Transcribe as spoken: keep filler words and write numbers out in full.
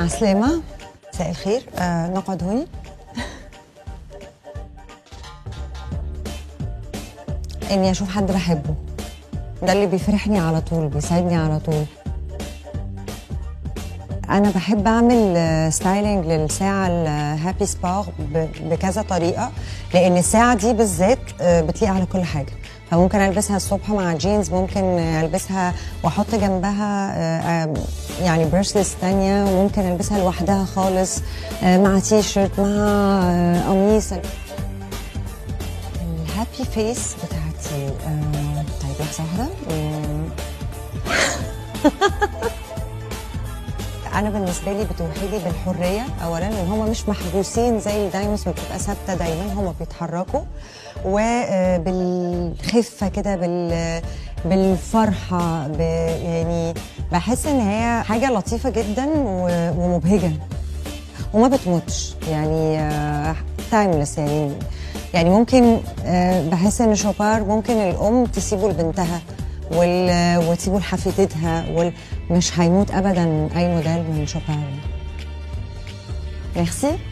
عسلامة، مساء الخير. آه نقعد هوني. اني اشوف حد بحبه، ده اللي بيفرحني على طول، بيسعدني على طول. انا بحب اعمل ستايلينج للساعه الهابي سبا بكذا طريقه، لان الساعه دي بالذات بتليق على كل حاجه. فممكن البسها الصبح مع جينز، ممكن البسها واحط جنبها يعني بريسلس تانية، وممكن البسها لوحدها خالص مع تي شيرت مع قميص. الهابي فيس بتاعتي طيب لحظه واحده. أنا بالنسبة لي بتوحي لي بالحرية أولاً، لأن هم مش محبوسين زي الدايموس بتبقى ثابتة دايماً، هم بيتحركوا، وبالخفة كده، بال بالفرحة، ب... يعني بحس إن هي حاجة لطيفة جداً ومبهجة وما بتموتش، يعني تايمليس. يعني يعني ممكن بحس إن شوبار ممكن الأم تسيبه لبنتها وتسيبه لحفيدتها، ومش هيموت ابدا اي موديل من شوبار. ميرسي.